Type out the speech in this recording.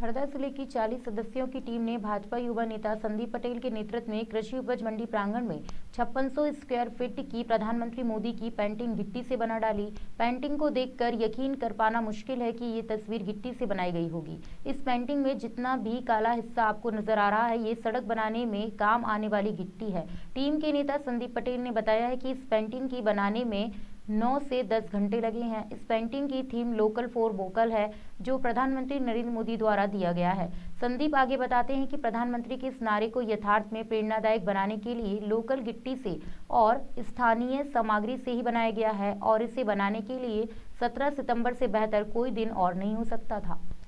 हरदा जिले की 40 सदस्यों की टीम ने भाजपा युवा नेता संदीप पटेल के नेतृत्व में कृषि उपज मंडी प्रांगण में 5600 स्क्वायर फीट की प्रधानमंत्री मोदी की पेंटिंग गिट्टी से बना डाली। पेंटिंग को देखकर यकीन कर पाना मुश्किल है कि ये तस्वीर गिट्टी से बनाई गई होगी। इस पेंटिंग में जितना भी काला हिस्सा आपको नजर आ रहा है, ये सड़क बनाने में काम आने वाली गिट्टी है। टीम के नेता संदीप पटेल ने बताया है कि इस पेंटिंग की बनाने में 9 से 10 घंटे लगे हैं। इस पेंटिंग की थीम लोकल फॉर वोकल है, जो प्रधानमंत्री नरेंद्र मोदी द्वारा दिया गया है। संदीप आगे बताते हैं कि प्रधानमंत्री के इस नारे को यथार्थ में प्रेरणादायक बनाने के लिए लोकल गिट्टी से और स्थानीय सामग्री से ही बनाया गया है और इसे बनाने के लिए 17 सितंबर से बेहतर कोई दिन और नहीं हो सकता था।